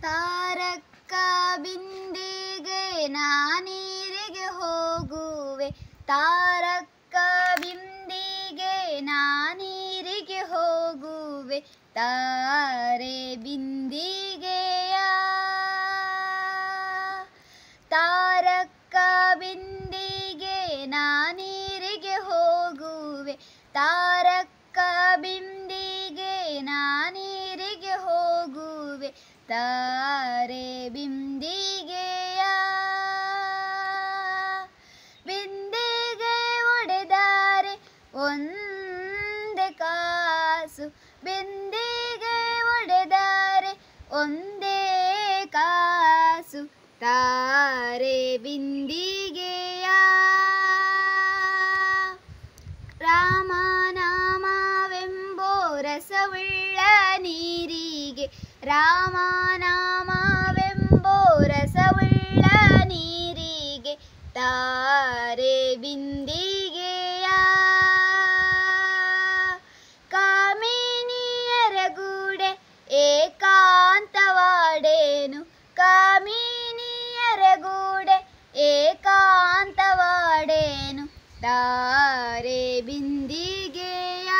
ತಾರಕ್ಕ ಬಿಂದಿಗೆ ನಾನೀರಿಗೆ ಹೋಗುವೆ, ತಾರಕ್ಕ ಬಿಂದಿಗೆ ನಾನೀರಿಗೆ ಹೋಗುವೆ, ತಾರೆ ಬಿಂದಿಗೆಯ ತಾರಕ್ಕ ಬಿಂದಿಗೆ ನಾನೀರಿಗೆ ಹೋಗುವೆ, ತಾರಕ್ಕ ಬಿಂದಿಗೆ ನಾನೀರಿಗೆ ಹೋಗುವೆ, ತಾರೆ ಬಿಂದಿಗೆಯ ಬಿಂದಿಗೆ ಒಡೆದಾರೆ ಒಂದೇ ಕಾಸು, ಬಿಂದಿಗೆ ಒಡೆದಾರೆ ಒಂದೇ ಕಾಸು, ತಾರೆ ಬಿಂದಿಗೆಯ ರಾಮನಾಮವೆಂಬೋ ರಸವುಳ್ಳ ನೀರಿಗೆ, ರಾಮನಾಮವೆಂಬೋ ರಸವುಳ್ಳ ನೀರಿಗೆ, ತಾರೆ ಬಿಂದಿಗೆಯ ಕಾಮಿನಿಯರ ಗೂಡೆ ಏಕಾಂತವಾಡೇನು, ಕಾಮಿನಿಯರ ಗೂಡೆ ಏಕಾಂತವಾಡೇನು, ತಾರೆ ಬಿಂದಿಗೆಯ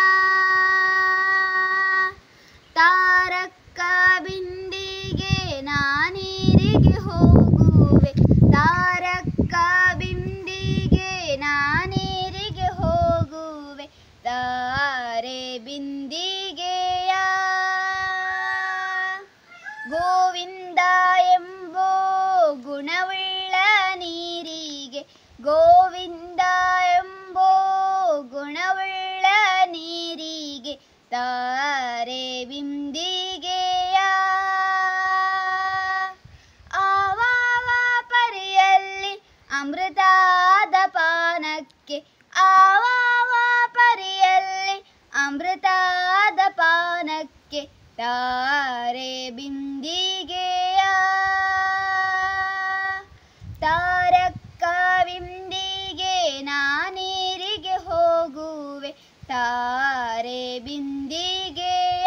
ತಾರಕ್ಕ ಬಿಂದಿಗೆ ನಾನೀರಿಗೆ ಹೋಗುವೆ, ತಾರಕ್ಕ ಬಿಂದಿಗೆ ನಾನೀರಿಗೆ ಹೋಗುವೆ, ತಾರೆ ಬಿಂದಿಗೆಯ ಗೋವಿಂದ ಎಂಬೋ ಗುಣವುಳ್ಳ ನೀರಿಗೆ, ಗೋವಿಂದ ಎಂಬೋ ಗುಣವುಳ್ಳ ನೀರಿಗೆ, ತಾರೆ ಬಿಂದಿಗೆಯ ಆವಾವ ಪರಿಯಲ್ಲಿ ಅಮೃತದ ಪಾನಕ್ಕೆ, ಆವಾವ ಪರಿಯಲ್ಲಿ ಅಮೃತದ ಪಾನಕ್ಕೆ, ತಾರೆ ಬಿಂದಿಗೆಯ ತಾರಕ್ಕ ಬಿಂದಿಗೆ ನಾನೀರಿಗೆ ಹೋಗುವೆ, ತಾರೆ ಬಿಂದಿಗೆಯ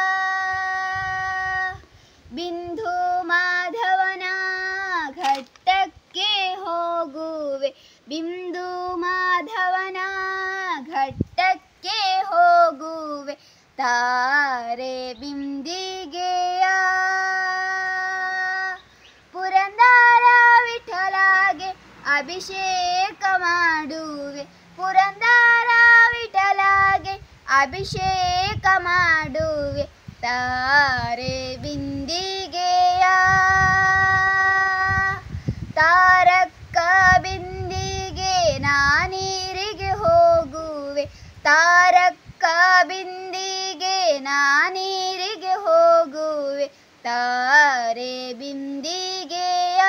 ಬಿಂದು ಮಾಧವನ ಘಟ್ಟಕ್ಕೆ ಹೋಗುವೆ, ಬಿಂದು ಮಾಧವನ ಘಟ್ಟಕ್ಕೆ ಹೋಗುವೆ, ತಾರೆ ಬಿಂದಿಗೆಯ ಪುರಂದರ ವಿಠಲಾಗೆ ಅಭಿಷೇಕ ಮಾಡುವೆ, ಪುರಂದರ ವಿಠಲಾಗೆ ಅಭಿಷೇಕ ಮಾಡುವೆ, ತಾರೆ ಬಿಂದಿಗೆಯ ತಾರಕ್ಕ ಬಿಂದಿಗೆ ನಾನೀರಿಗೆ ಹೋಗುವೆ, ತಾರಕ್ಕ ಬಿಂದಿಗೆ ನಾನೀರಿಗೆ ಹೋಗುವೆ, ತಾರೆ ಬಿಂದಿಗೆಯ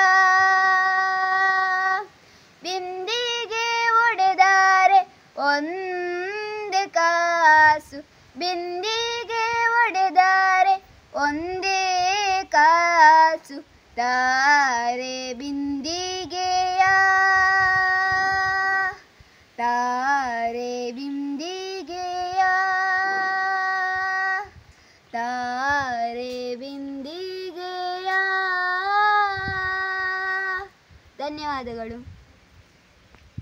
ಬಿಂದಿಗೆ ಒಡೆದಾರೆ ಒಂದೇ ಕಾಸು, ಬಿಂದಿಗೆ ಒಡೆದಾರೆ ಒಂದೇ ಕಾಸು, ತಾರೆ ಬಿಂದಿಗೆಯ ತಾರೆ ಬಿಂದಿಗೆಯ ತಾರೆ ಬಿಂದಿಗೆಯ. ಧನ್ಯವಾದಗಳು.